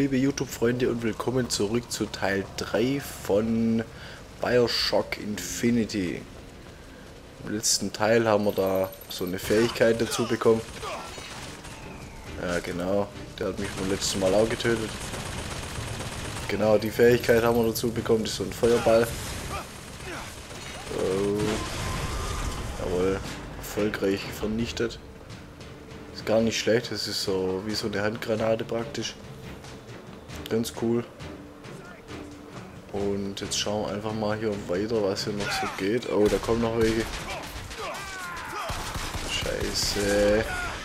liebe YouTube-Freunde, und willkommen zurück zu Teil 3 von BioShock Infinity. Im letzten Teil haben wir da so eine Fähigkeit dazu bekommen. Ja genau, der hat mich beim letzten Mal auch getötet. Genau, die Fähigkeit haben wir dazu bekommen, das ist so ein Feuerball. Oh. Jawohl, erfolgreich vernichtet. Ist gar nicht schlecht, das ist so wie so eine Handgranate praktisch. Ganz cool. Und jetzt schauen wir einfach mal hier weiter, was hier noch so geht. Oh, da kommen noch welche. Scheiße.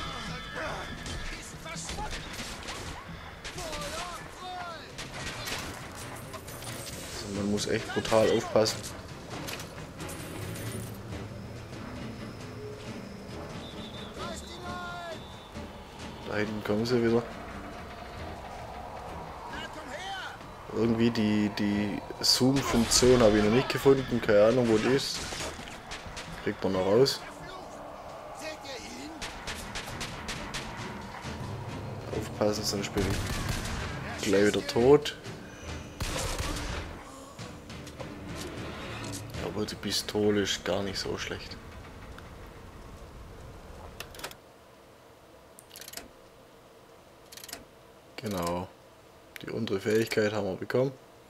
Also man muss echt brutal aufpassen. Da hinten kommen sie wieder. Irgendwie die Zoom-Funktion habe ich noch nicht gefunden. Keine Ahnung, wo die ist. Kriegt man noch raus. Aufpassen, sonst bin ich gleich wieder tot. Aber die Pistole ist gar nicht so schlecht. Genau. Die untere Fähigkeit haben wir bekommen.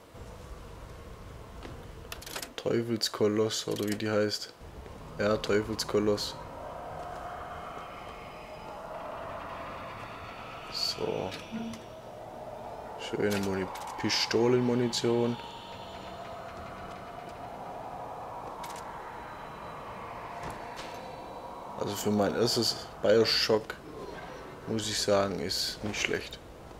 Teufelskoloss, oder wie die heißt. Ja, Teufelskoloss. So. Schöne Pistolenmunition. Also für mein erstes BioShock muss ich sagen, ist nicht schlecht.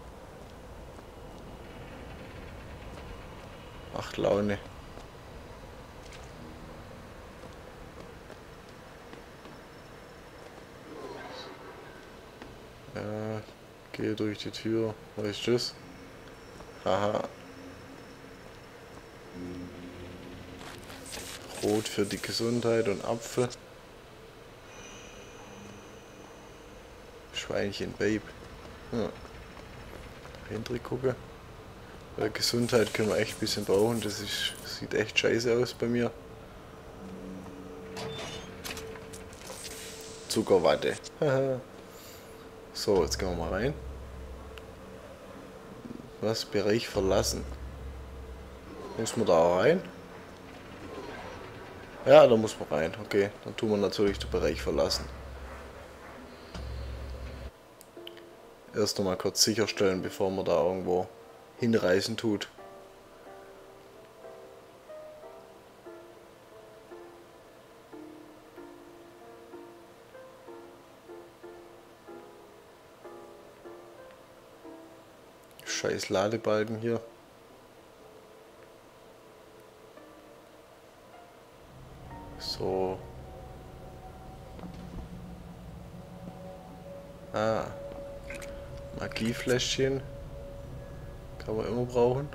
Macht Laune. Ja, gehe durch die Tür. Was ist das? Haha. Rot für die Gesundheit und Apfel. Schweinchen, Babe. Ja. Hendrik gucke. Bei Gesundheit können wir echt ein bisschen brauchen. Das sieht echt scheiße aus bei mir. Zuckerwatte. So, jetzt gehen wir mal rein. Was? Bereich verlassen. Muss man da rein? Ja, da muss man rein. Okay, dann tun wir natürlich den Bereich verlassen. Erst noch mal kurz sicherstellen, bevor man da irgendwo hinreisen tut. Scheiß Ladebalken hier. So. Ah. Magiefläschchen. Kann man immer brauchen.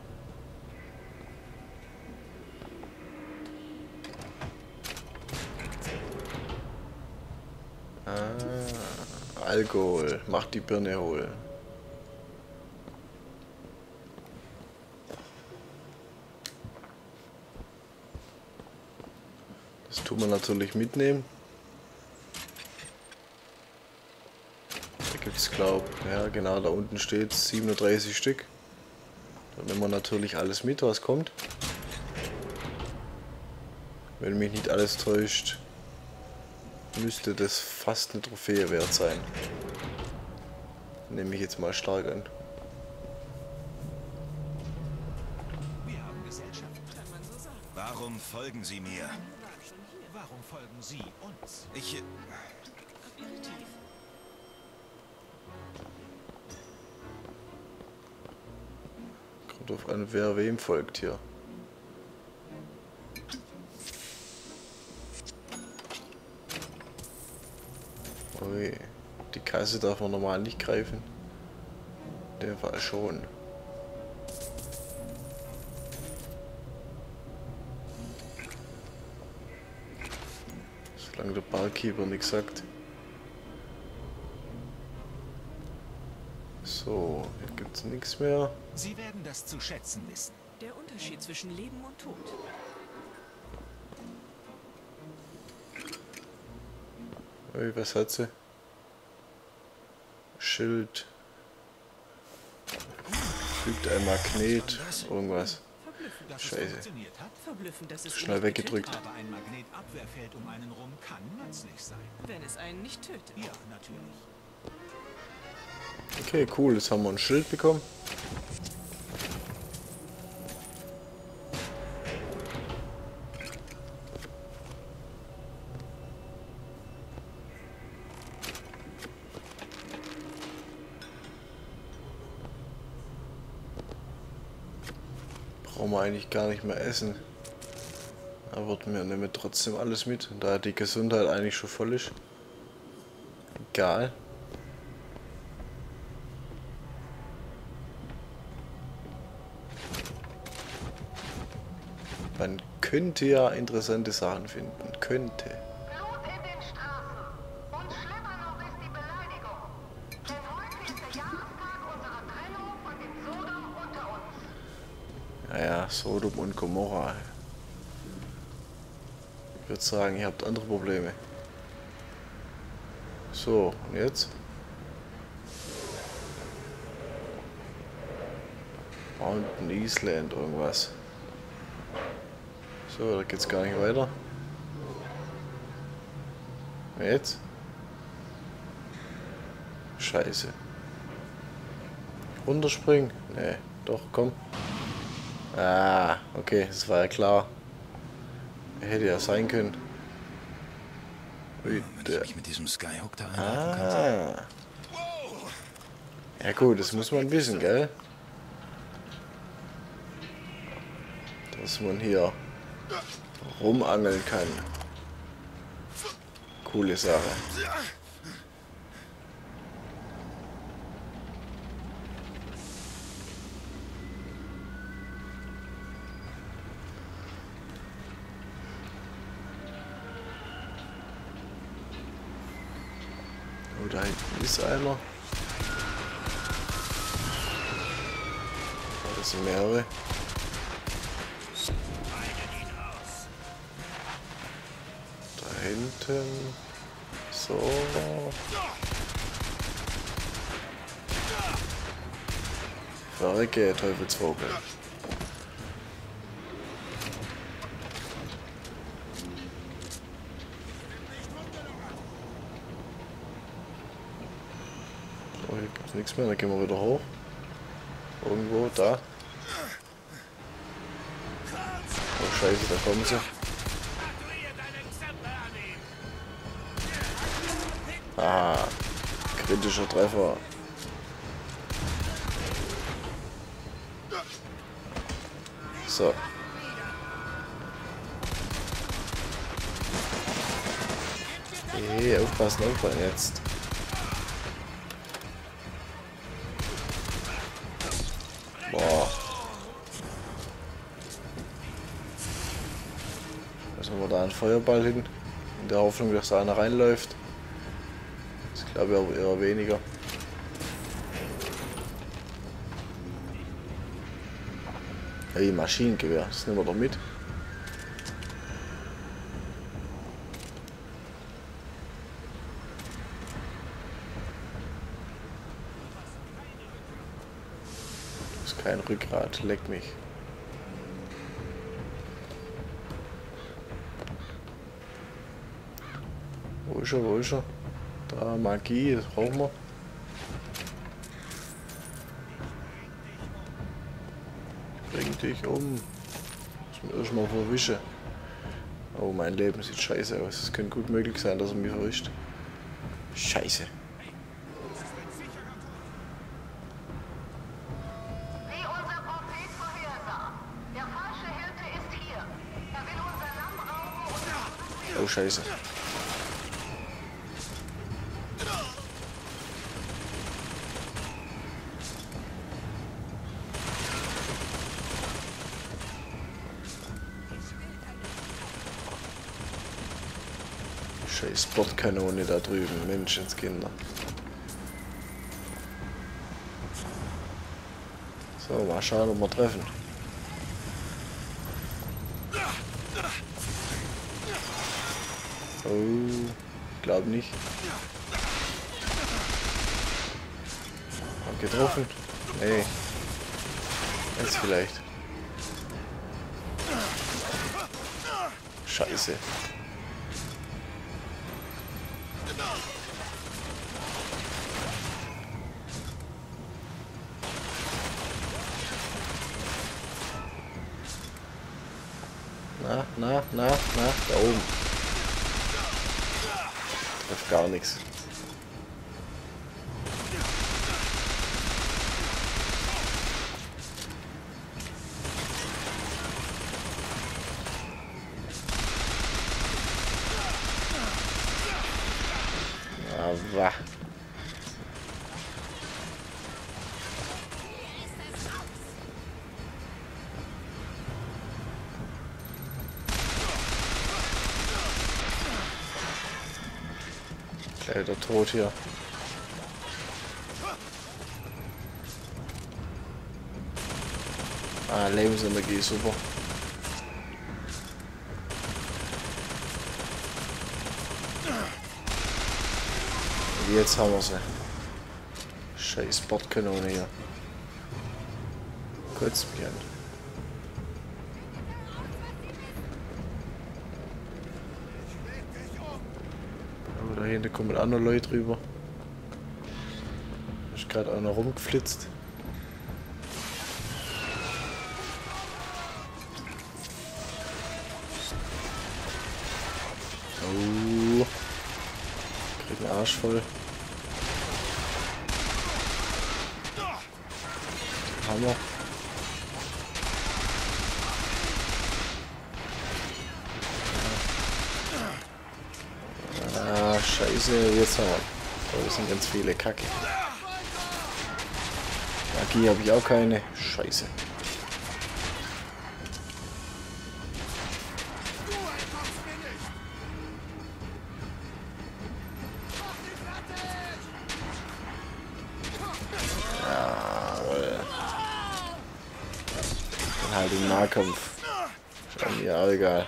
Ah. Alkohol. Macht die Birne hohl. Das tun wir natürlich mitnehmen. Da gibt es, glaube ich, ja genau, da unten steht 37 Stück. Dann nehmen wir natürlich alles mit, was kommt. Wenn mich nicht alles täuscht, müsste das fast eine Trophäe wert sein. Nehme ich jetzt mal stark an. Warum folgen Sie mir? Warum folgen Sie uns? Ich... Kommt drauf an, wer wem folgt hier. Ui, die Kasse darf man normal nicht greifen. Der war schon. Solange der Barkeeper nichts sagt. So. So, hier gibt's nichts mehr. Sie werden das zu schätzen wissen. Der Unterschied zwischen Leben und Tod. Ui, was hat sie? Schild. Fügt ein Magnet. Irgendwas. Verblüffend, Dass es Scheiße. funktioniert hat, verblüffend, dass es ihn Schnell nicht weggedrückt. aber ein Magnetabwehrfeld um einen rum kann nützlich sein. getötet, wenn es einen nicht tötet. Ja, natürlich. Okay, cool. Jetzt haben wir ein Schild bekommen. Brauchen wir eigentlich gar nicht mehr essen. Aber wir nehmen trotzdem alles mit. Da die Gesundheit eigentlich schon voll ist. Egal. Man könnte ja interessante Sachen finden. Könnte. Blut in den Straßen. Und schlimmer noch ist die Beleidigung. Denn heute ist der Jahrestag unserer Trennung von dem Sodom unter uns. Naja, Sodom und Gomorra. Ich würde sagen, ihr habt andere Probleme. So, und jetzt? Mountain Island, irgendwas. So, da geht's gar nicht weiter. Und jetzt? Scheiße. Runterspringen? Nee, doch, komm. Ah, okay, das war ja klar. Hätte ja sein können. Ui, Wenn ich mich mit diesem Skyhook da einhaken ah. Ja gut, das muss man wissen, gell? Dass man hier rumangeln kann. Coole Sache. Oh, da hinten ist einer. Das sind mehrere. Da hinten. So. Verrecke, Teufelsvogel. Oh, hier gibt's nichts mehr, dann gehen wir wieder hoch. Irgendwo, da. Oh Scheiße, da kommen sie. Ah, kritischer Treffer. So. Hey, aufpassen, aufpassen jetzt. Boah. Lassen wir da einen Feuerball hin. In der Hoffnung, dass da einer reinläuft. Das glaube ich aber eher weniger. Hey, Maschinengewehr, das nehmen wir doch mit. Das ist kein Rückgrat, leck mich. Wo ist er, wo ist er? Da, Magie, das brauchen wir. Bring dich um. Muss mich erstmal verwischen. Oh, mein Leben sieht scheiße aus. Es könnte gut möglich sein, dass er mich verwischt. Scheiße. Wie unser Prophet vorhersah. Der falsche Hirte ist hier. Er will unser Lamm rauben und Oh, scheiße. Scheiß Sportkanone da drüben, Menschenskinder. So, mal schauen, ob wir treffen. Oh, glaub nicht. Hab getroffen? Nee. Jetzt vielleicht. Scheiße. Na, da oben. Trifft gar nichts. Aber. Gleich der Tod hier. Ah, Lebensenergie, super. Und jetzt haben wir sie. Scheiß Bordkanone hier. Kotzt mich an. Da hinten kommen andere Leute rüber. Da ist gerade einer rumgeflitzt. Oh. Krieg einen Arsch voll. Hammer. Ah, scheiße, jetzt haben wir. Oh, das sind ganz viele Kacke. Magie habe ich auch keine. Scheiße. Jawohl. Dann halt im Nahkampf. Ist mir auch egal.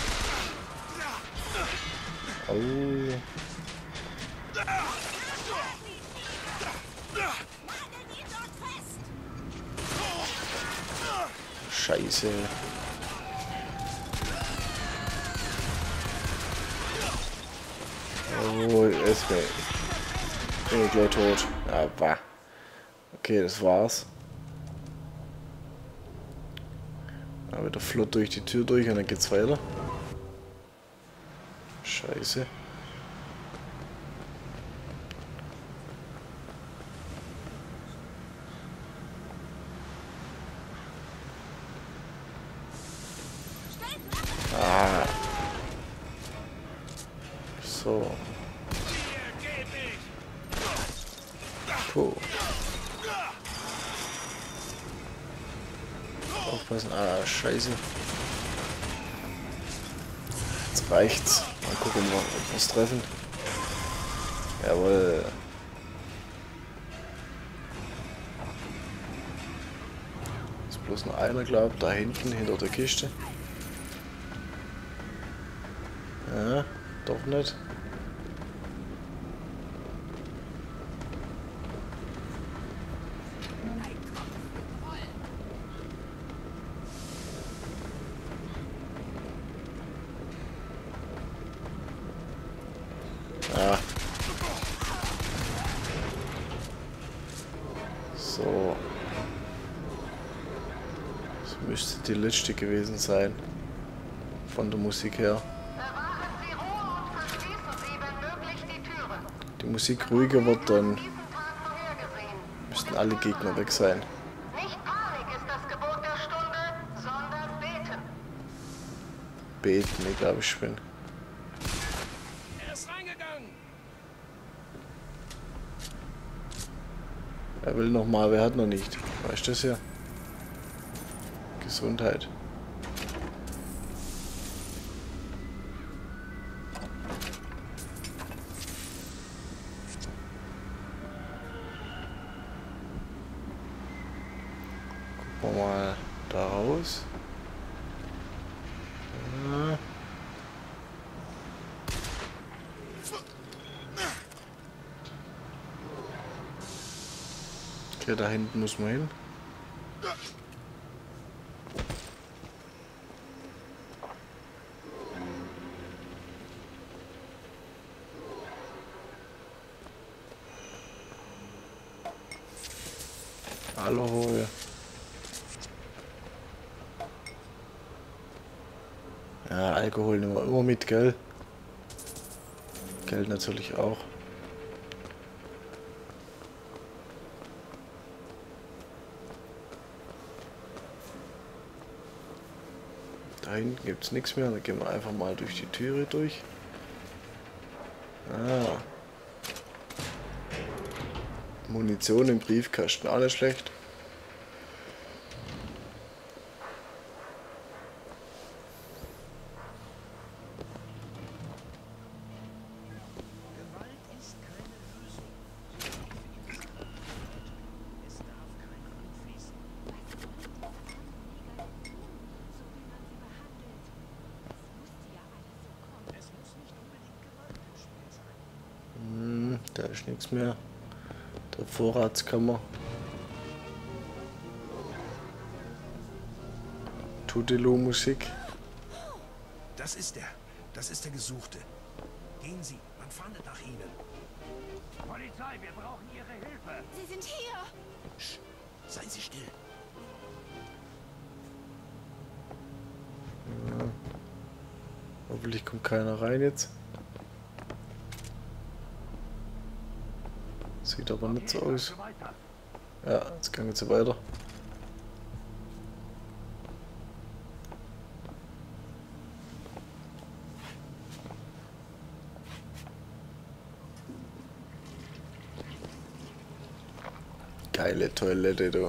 Oh. Scheiße. Oh, jetzt bin ich gleich tot. Aber. Okay, das war's. Aber wieder flott durch die Tür durch und dann geht's weiter. Scheiße. Ah. So. Puh. Aufpassen. Ah, scheiße. Jetzt reicht's. Mal gucken, ob wir es treffen. Jawohl. Ist bloß noch einer, glaubt, da hinten, hinter der Kiste. Ja, doch nicht. Ah. So. Das müsste die letzte gewesen sein. Von der Musik her. Bewahren Sie Ruhe und verschließen Sie, wenn möglich, die Türen. Die Musik ruhiger wird, dann Diesen Tag vorhergesehen. müssten alle Gegner weg sein. Nicht Panik ist das Gebot der Stunde, sondern Beten. Beten, ich glaube, ich bin. Er ist reingegangen. Er will noch mal, wer hat noch nicht? Weißt du das hier? Gesundheit. wir mal da raus. Okay, da hinten muss man hin. Alkohol. Ja, Alkohol nehmen wir immer mit, gell? Geld natürlich auch. Da hinten gibt es nichts mehr, dann gehen wir einfach mal durch die Türe durch. Ah. Munition im Briefkasten, alles schlecht. Da ist nichts mehr. Der Vorratskammer. Tutelo-Musik. Das ist er. Das ist der Gesuchte. Gehen Sie, man fahndet nach Ihnen. Polizei, wir brauchen Ihre Hilfe. Sie sind hier! Sch, seien Sie still. Ja. Hoffentlich kommt keiner rein jetzt. Sieht aber nicht so aus. Ja, jetzt gehen wir weiter. Geile Toilette, du.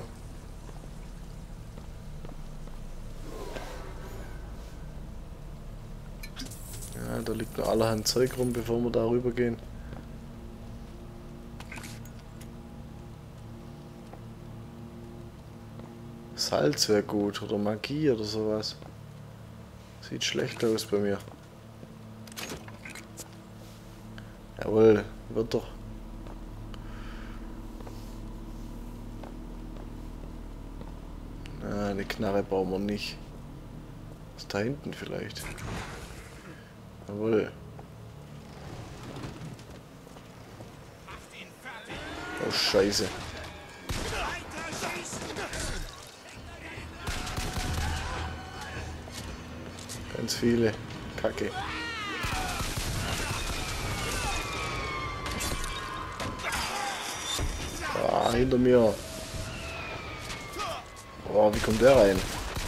Ja, da liegt noch allerhand Zeug rum, bevor wir da rüber gehen. Salz wäre gut oder Magie oder sowas. Sieht schlecht aus bei mir. Jawohl, wird doch. Na, eine Knarre brauchen wir nicht. Was ist da hinten vielleicht? Jawohl. Oh Scheiße. Ganz viele. Kacke. Ah, hinter mir. Oh, wie kommt der rein?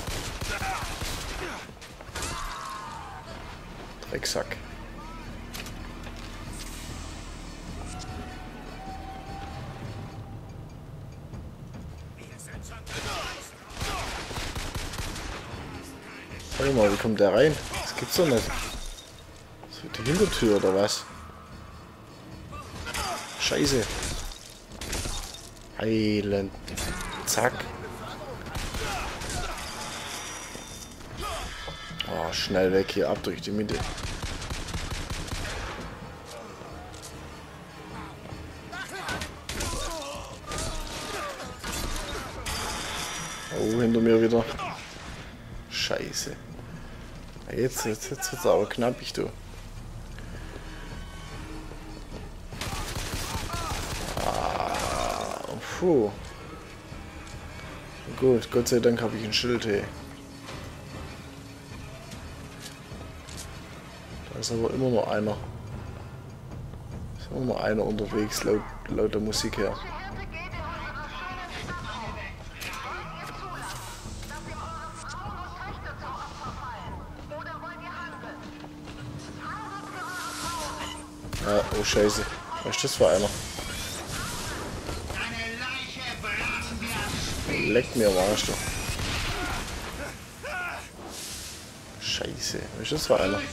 Drecksack. Warte mal, wie kommt der rein? Das gibt's doch nicht. So die Hintertür oder was? Scheiße. Heilen. Zack. Oh, schnell weg hier, ab durch die Mitte. Oh, hinter mir wieder. Scheiße. Jetzt wird's aber knappig, du. Ah, puh. Gut, Gott sei Dank habe ich ein Schild, hey. Da ist aber immer noch einer. Ist immer noch einer unterwegs, laut der Musik her. Ja, oh Scheiße. Was ist das für einer? Leck mir am Arsch, du. Scheiße. Was ist das für einer?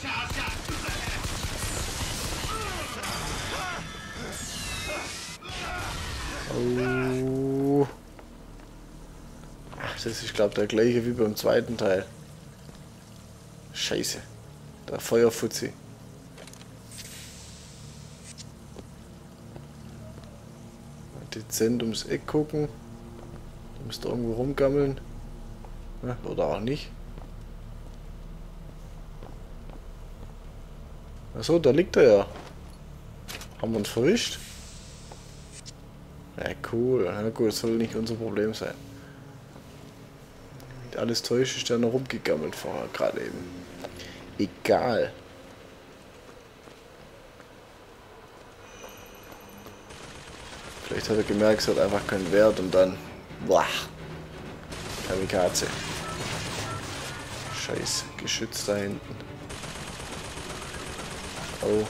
Oh. Das ist, glaube ich, der gleiche wie beim zweiten Teil. Scheiße. Der Feuerfutzi. Dezent ums Eck gucken. Da müsste irgendwo rumgammeln. Ja, oder auch nicht. Achso, da liegt er ja. Haben wir uns verwischt? Ja, cool. Na gut, das soll nicht unser Problem sein. Alles täuscht, ist der noch rumgegammelt vorher, gerade eben. Egal. Vielleicht hat er gemerkt, es hat einfach keinen Wert und dann... Boah. Kamikaze. Scheiß Geschütz da hinten. Oh.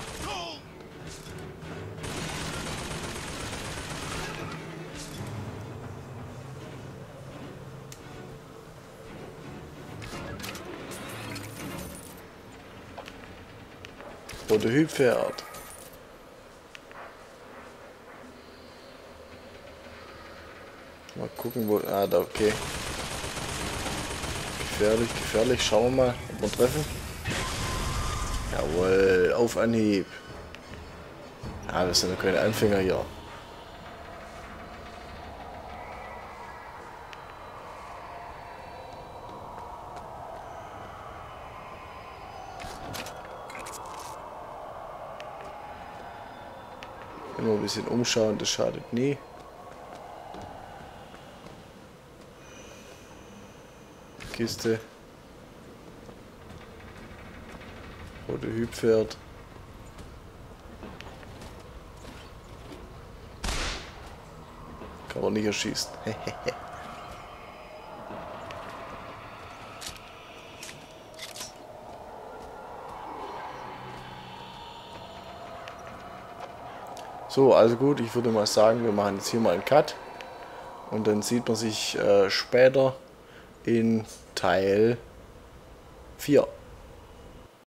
Rote Hüpfpferd. Mal gucken, wo... Ah, da, okay. Gefährlich, gefährlich. Schauen wir mal, ob wir treffen. Jawohl, auf Anhieb. Ah, wir sind ja keine Anfänger hier. Immer ein bisschen umschauen, das schadet nie. Kiste. Rote Hüpfpferd. Kann man nicht erschießen. So, also gut, ich würde mal sagen, wir machen jetzt hier mal einen Cut. Und dann sieht man sich später in Teil 4.